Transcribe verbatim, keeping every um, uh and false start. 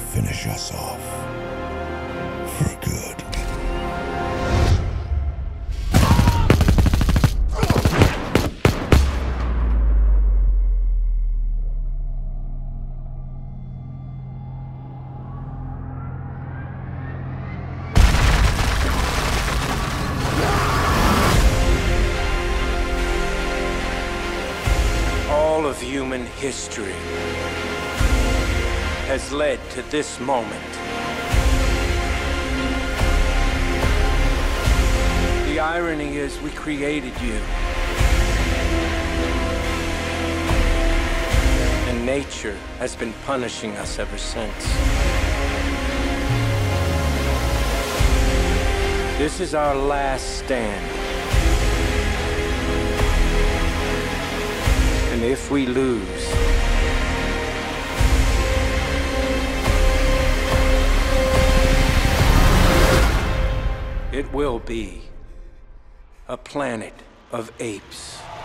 finish us off for good. All of human history has led to this moment. The irony is we created you. And nature has been punishing us ever since. This is our last stand. And if we lose, it will be a planet of apes.